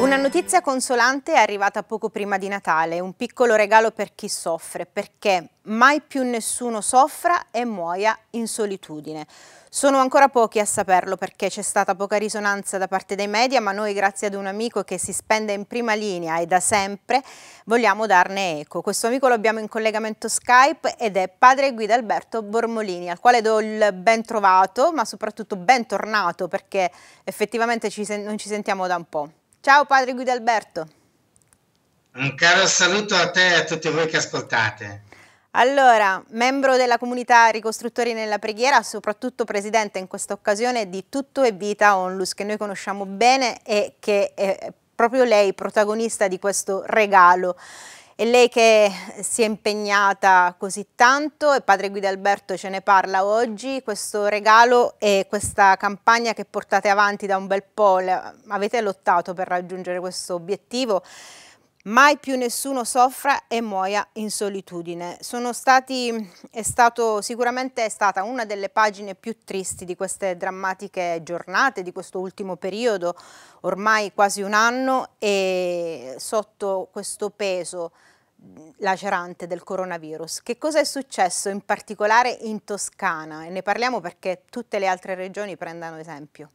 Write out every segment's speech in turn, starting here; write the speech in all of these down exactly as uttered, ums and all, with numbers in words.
Una notizia consolante è arrivata poco prima di Natale, un piccolo regalo per chi soffre, perché mai più nessuno soffra e muoia in solitudine. Sono ancora pochi a saperlo perché c'è stata poca risonanza da parte dei media, ma noi, grazie ad un amico che si spende in prima linea e da sempre, vogliamo darne eco. Questo amico lo abbiamo in collegamento Skype ed è padre Guidalberto Bormolini, al quale do il ben trovato, ma soprattutto bentornato, perché effettivamente ci non ci sentiamo da un po'. Ciao padre Guidalberto. Un caro saluto a te e a tutti voi che ascoltate. Allora, membro della comunità Ricostruttori nella Preghiera, soprattutto presidente in questa occasione di Tutto è Vita Onlus, che noi conosciamo bene e che è proprio lei protagonista di questo regalo. È lei che si è impegnata così tanto e padre Guidalberto ce ne parla oggi. Questo regalo e questa campagna che portate avanti da un bel po', avete lottato per raggiungere questo obiettivo. Mai più nessuno soffra e muoia in solitudine. Sono stati, è stato, sicuramente è stata una delle pagine più tristi di queste drammatiche giornate, di questo ultimo periodo, ormai quasi un anno, e sotto questo peso lacerante del coronavirus. Che cosa è successo in particolare in Toscana? E ne parliamo perché tutte le altre regioni prendano esempio.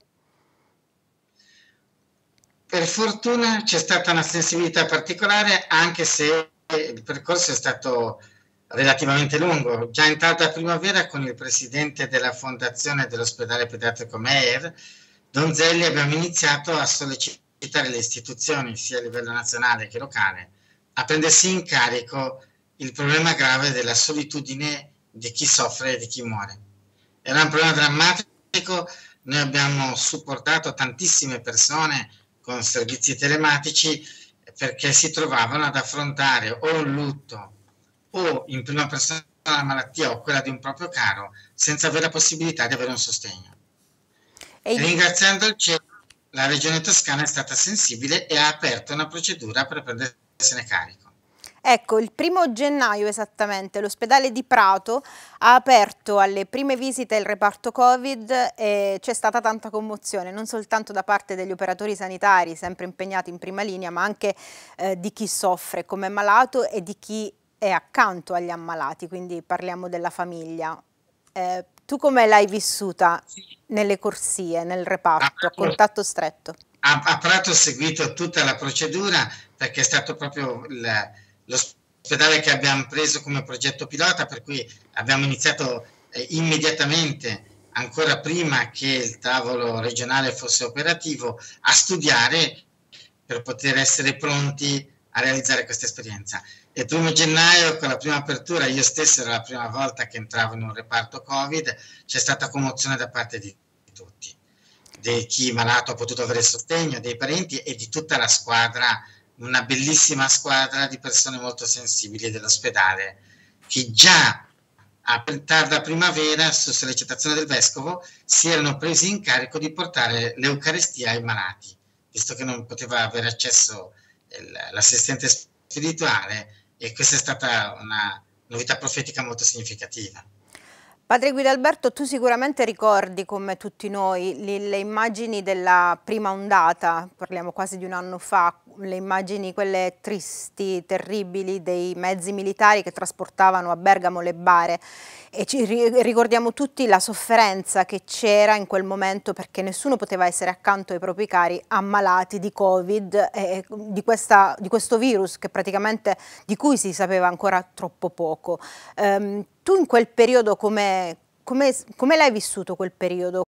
Per fortuna c'è stata una sensibilità particolare, anche se il percorso è stato relativamente lungo. Già in tarda primavera, con il presidente della fondazione dell'ospedale pediatrico Meir, Donzelli, abbiamo iniziato a sollecitare le istituzioni, sia a livello nazionale che locale, a prendersi in carico il problema grave della solitudine di chi soffre e di chi muore. Era un problema drammatico, noi abbiamo supportato tantissime persone con servizi telematici perché si trovavano ad affrontare o un lutto o in prima persona la malattia o quella di un proprio caro senza avere la possibilità di avere un sostegno. E ringraziando il cielo, la regione Toscana è stata sensibile e ha aperto una procedura per prendersene carico. Ecco, il primo gennaio esattamente l'ospedale di Prato ha aperto alle prime visite il reparto Covid e c'è stata tanta commozione, non soltanto da parte degli operatori sanitari, sempre impegnati in prima linea, ma anche eh, di chi soffre come malato e di chi è accanto agli ammalati, quindi parliamo della famiglia. Eh, tu come l'hai vissuta nelle corsie, nel reparto, a contatto stretto? A, a Prato ho seguito tutta la procedura perché è stato proprio il l'ospedale che abbiamo preso come progetto pilota, per cui abbiamo iniziato eh, immediatamente, ancora prima che il tavolo regionale fosse operativo, a studiare per poter essere pronti a realizzare questa esperienza. Il primo gennaio, con la prima apertura, io stesso era la prima volta che entravo in un reparto Covid, c'è stata commozione da parte di tutti, di chi malato ha potuto avere sostegno, dei parenti e di tutta la squadra, una bellissima squadra di persone molto sensibili dell'ospedale che già a tarda primavera, su sollecitazione del vescovo, si erano presi in carico di portare l'Eucaristia ai malati, visto che non poteva avere accesso l'assistente spirituale, e questa è stata una novità profetica molto significativa. Padre Guidalberto, tu sicuramente ricordi, come tutti noi, le, le immagini della prima ondata, parliamo quasi di un anno fa, le immagini quelle tristi, terribili dei mezzi militari che trasportavano a Bergamo le bare, e ci ricordiamo tutti la sofferenza che c'era in quel momento perché nessuno poteva essere accanto ai propri cari ammalati di Covid e di, questa, di questo virus che praticamente di cui si sapeva ancora troppo poco. Um, tu in quel periodo come, come, come l'hai vissuto quel periodo?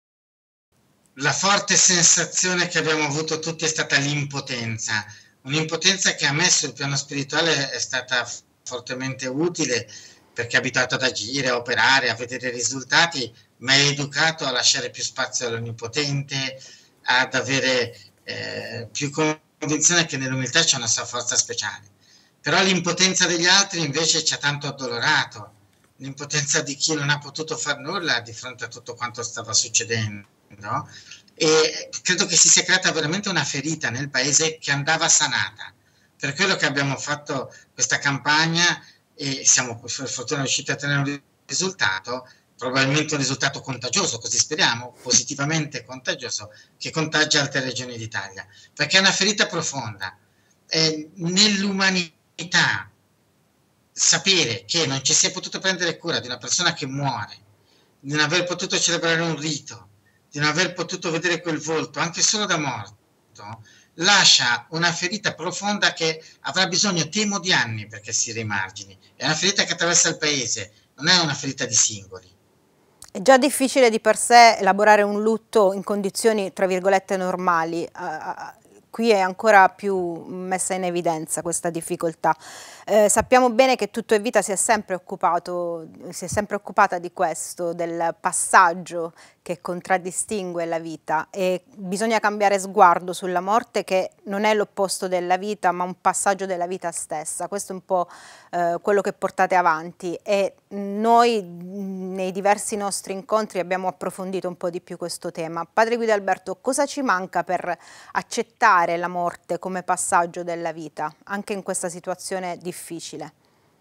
La forte sensazione che abbiamo avuto tutti è stata l'impotenza, un'impotenza che a me sul piano spirituale è stata fortemente utile perché abituato ad agire, a operare, a vedere risultati, mi ha educato a lasciare più spazio all'Onnipotente, ad avere eh, più convinzione che nell'umiltà c'è una sua forza speciale. Però l'impotenza degli altri invece ci ha tanto addolorato, l'impotenza di chi non ha potuto far nulla di fronte a tutto quanto stava succedendo. No? E credo che si sia creata veramente una ferita nel paese che andava sanata. Per quello che abbiamo fatto questa campagna e siamo per fortuna riusciti a ottenere un risultato probabilmente un risultato contagioso, così speriamo, positivamente contagioso, che contagia altre regioni d'Italia, perché è una ferita profonda. Eh, nell'umanità, sapere che non ci si è potuto prendere cura di una persona che muore, di non aver potuto celebrare un rito, di non aver potuto vedere quel volto, anche solo da morto, lascia una ferita profonda che avrà bisogno, temo, di anni perché si rimargini. È una ferita che attraversa il paese, non è una ferita di singoli. È già difficile di per sé elaborare un lutto in condizioni, tra virgolette, normali. Uh, qui è ancora più messa in evidenza questa difficoltà. Eh, sappiamo bene che Tutto è Vita si è sempre occupato, si è sempre occupata di questo, del passaggio che contraddistingue la vita, e bisogna cambiare sguardo sulla morte, che non è l'opposto della vita ma un passaggio della vita stessa. Questo è un po' eh, quello che portate avanti, e noi nei diversi nostri incontri abbiamo approfondito un po' di più questo tema. Padre Guidalberto, cosa ci manca per accettare la morte come passaggio della vita, anche in questa situazione difficile?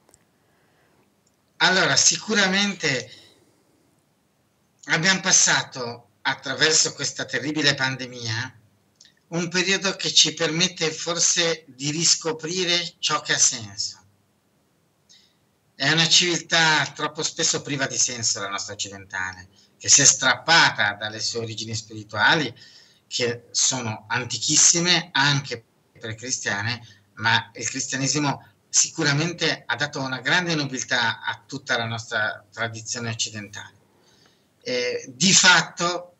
Allora, sicuramente abbiamo passato attraverso questa terribile pandemia un periodo che ci permette forse di riscoprire ciò che ha senso. È una civiltà troppo spesso priva di senso, la nostra occidentale, che si è strappata dalle sue origini spirituali, che sono antichissime anche per cristiane, ma il cristianesimo sicuramente ha dato una grande nobiltà a tutta la nostra tradizione occidentale. Eh, di fatto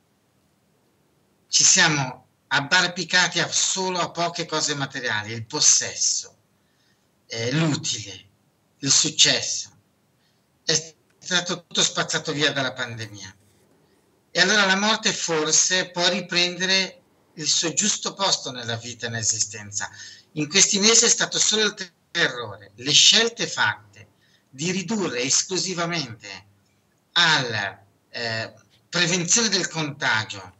ci siamo abbarricati a solo a poche cose materiali, il possesso, eh, l'utile, il successo. È stato tutto spazzato via dalla pandemia. E allora la morte forse può riprendere il suo giusto posto nella vita e nell'esistenza. In questi mesi è stato solo il terrore, le scelte fatte di ridurre esclusivamente alla eh, prevenzione del contagio,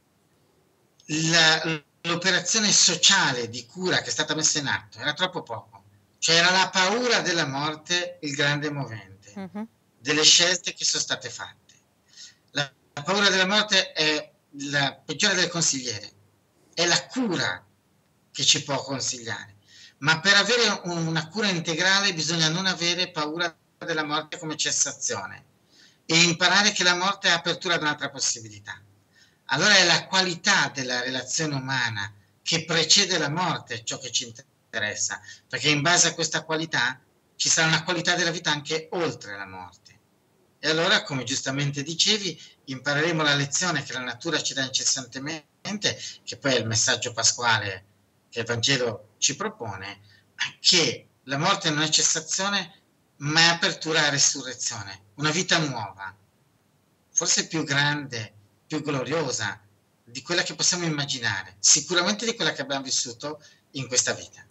l'operazione sociale di cura che è stata messa in atto era troppo poco. Cioè era la paura della morte il grande movente, uh-huh. delle scelte che sono state fatte. La, la paura della morte è la peggiore delle consigliere, è la cura che ci può consigliare. Ma per avere un, una cura integrale bisogna non avere paura della morte come cessazione e imparare che la morte è apertura ad un'altra possibilità. Allora è la qualità della relazione umana che precede la morte ciò che ci interessa, perché in base a questa qualità ci sarà una qualità della vita anche oltre la morte. E allora, come giustamente dicevi, impareremo la lezione che la natura ci dà incessantemente, che poi è il messaggio pasquale che il Vangelo ci propone, che la morte non è cessazione, ma è apertura a resurrezione, una vita nuova, forse più grande, più gloriosa di quella che possiamo immaginare, sicuramente di quella che abbiamo vissuto in questa vita.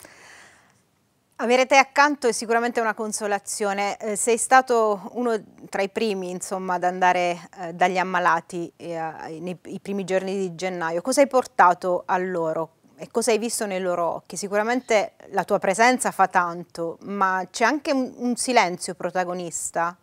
Avere te accanto è sicuramente una consolazione. Eh, sei stato uno tra i primi, insomma, ad andare eh, dagli ammalati eh, nei i primi giorni di gennaio. Cosa hai portato a loro e cosa hai visto nei loro occhi? Sicuramente la tua presenza fa tanto, ma c'è anche un, un silenzio protagonista.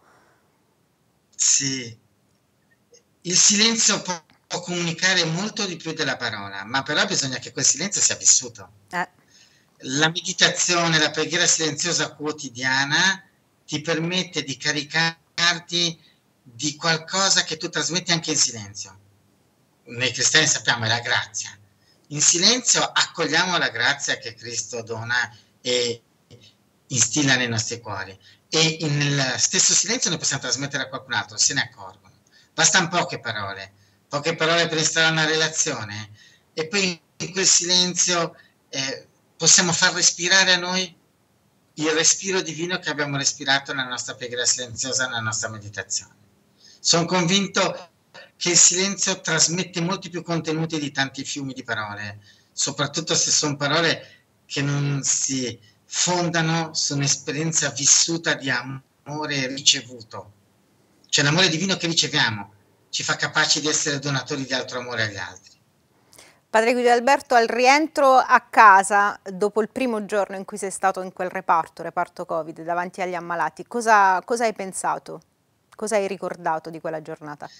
Sì, il silenzio può, può comunicare molto di più della parola, ma però bisogna che quel silenzio sia vissuto. Eh. La meditazione, la preghiera silenziosa quotidiana ti permette di caricarti di qualcosa che tu trasmetti anche in silenzio. Noi cristiani sappiamo, è la grazia. In silenzio accogliamo la grazia che Cristo dona e instilla nei nostri cuori. E nel stesso silenzio noi possiamo trasmettere a qualcun altro, se ne accorgono. Bastano poche parole, poche parole per instaurare una relazione, e poi in quel silenzio eh, possiamo far respirare a noi il respiro divino che abbiamo respirato nella nostra preghiera silenziosa, nella nostra meditazione. Sono convinto che il silenzio trasmette molti più contenuti di tanti fiumi di parole, soprattutto se sono parole che non si fondano su un'esperienza vissuta di amore ricevuto. Cioè l'amore divino che riceviamo ci fa capaci di essere donatori di altro amore agli altri. Padre Guidalberto, al rientro a casa, dopo il primo giorno in cui sei stato in quel reparto, reparto Covid, davanti agli ammalati, cosa, cosa hai pensato? Cosa hai ricordato di quella giornata?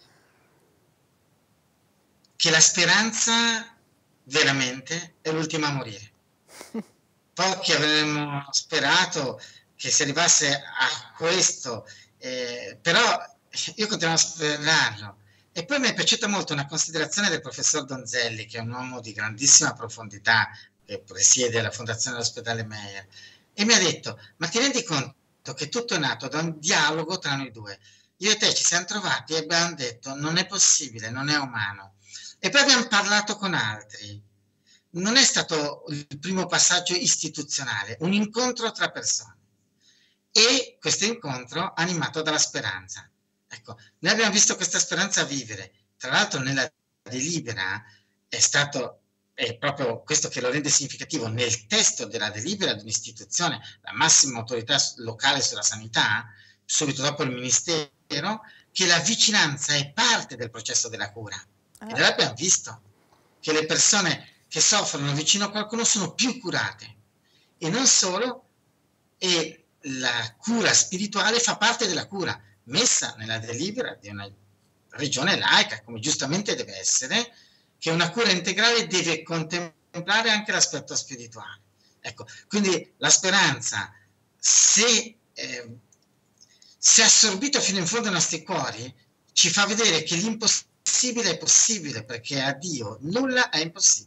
Che la speranza veramente è l'ultima a morire. Pochi avremmo sperato che si arrivasse a questo, eh, però io continuo a sperarlo. E poi mi è piaciuta molto una considerazione del professor Donzelli, che è un uomo di grandissima profondità, che presiede la Fondazione dell'Ospedale Meyer, e mi ha detto, ma ti rendi conto che tutto è nato da un dialogo tra noi due? Io e te ci siamo trovati e abbiamo detto, non è possibile, non è umano. E poi abbiamo parlato con altri. Non è stato il primo passaggio istituzionale, un incontro tra persone. E questo incontro animato dalla speranza. Ecco, noi abbiamo visto questa speranza vivere. Tra l'altro nella delibera è stato, è proprio questo che lo rende significativo, nel testo della delibera di un'istituzione, la massima autorità locale sulla sanità, subito dopo il Ministero, che la vicinanza è parte del processo della cura. E noi l'abbiamo visto, che le persone che soffrono vicino a qualcuno sono più curate. E non solo, e la cura spirituale fa parte della cura, messa nella delibera di una regione laica, come giustamente deve essere, che una cura integrale deve contemplare anche l'aspetto spirituale. Ecco, quindi la speranza, se, eh, se assorbito fino in fondo ai nostri cuori, ci fa vedere che l'impossibile è possibile, perché a Dio nulla è impossibile.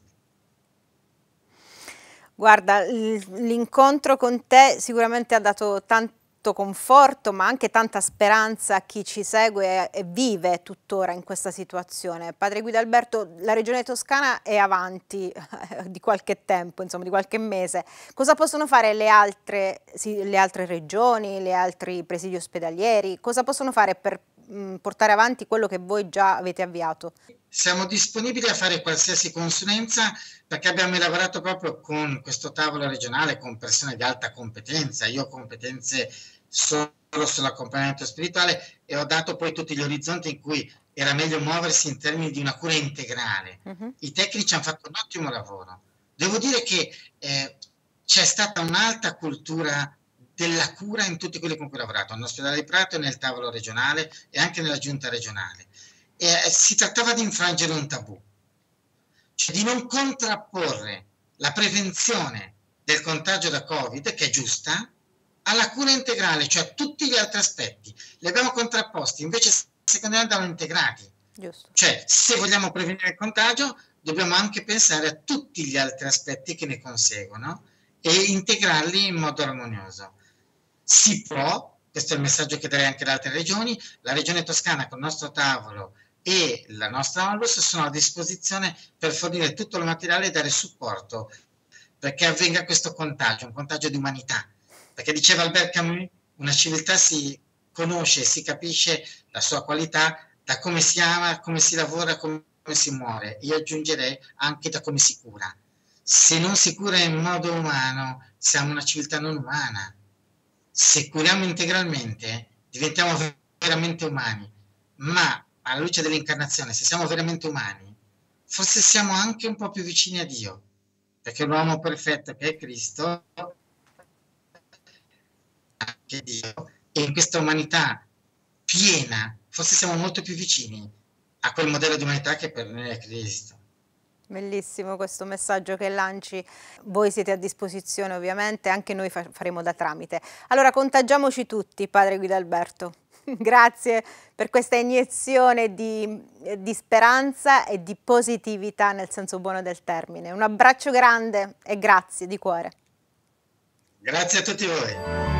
Guarda, l'incontro con te sicuramente ha dato tanto conforto, ma anche tanta speranza a chi ci segue e vive tuttora in questa situazione. Padre Guidalberto, la Regione Toscana è avanti di qualche tempo, insomma di qualche mese. Cosa possono fare le altre, sì, le altre regioni, gli altri presidi ospedalieri? Cosa possono fare per mh, portare avanti quello che voi già avete avviato? Siamo disponibili a fare qualsiasi consulenza, perché abbiamo lavorato proprio con questo tavolo regionale, con persone di alta competenza. Io ho competenze solo sull'accompagnamento spirituale e ho dato poi tutti gli orizzonti in cui era meglio muoversi in termini di una cura integrale. Uh-huh. I tecnici hanno fatto un ottimo lavoro. Devo dire che eh, c'è stata un'alta cultura della cura in tutti quelli con cui ho lavorato, nell'ospedale di Prato e nel tavolo regionale e anche nella giunta regionale. Eh, si trattava di infrangere un tabù, cioè di non contrapporre la prevenzione del contagio da Covid, che è giusta, alla cura integrale, cioè a tutti gli altri aspetti. Li abbiamo contrapposti, invece secondo me andavano integrati. Giusto. Cioè, se vogliamo prevenire il contagio, dobbiamo anche pensare a tutti gli altri aspetti che ne conseguono e integrarli in modo armonioso. Si può, questo è il messaggio che darei anche alle altre regioni, la Regione Toscana con il nostro tavolo e la nostra Onlus sono a disposizione per fornire tutto il materiale e dare supporto perché avvenga questo contagio, un contagio di umanità. Perché diceva Albert Camus, una civiltà si conosce, si capisce la sua qualità da come si ama, come si lavora, come si muore. Io aggiungerei anche da come si cura. Se non si cura in modo umano, siamo una civiltà non umana. Se curiamo integralmente, diventiamo veramente umani. Ma alla luce dell'incarnazione, se siamo veramente umani, forse siamo anche un po' più vicini a Dio, perché l'uomo perfetto che è Cristo, anche Dio, e in questa umanità piena, forse siamo molto più vicini a quel modello di umanità che per noi è Cristo. Bellissimo questo messaggio che lanci, voi siete a disposizione ovviamente, anche noi fa faremo da tramite. Allora contagiamoci tutti, Padre Guidalberto. Grazie per questa iniezione di, di speranza e di positività nel senso buono del termine. Un abbraccio grande e grazie di cuore. Grazie a tutti voi.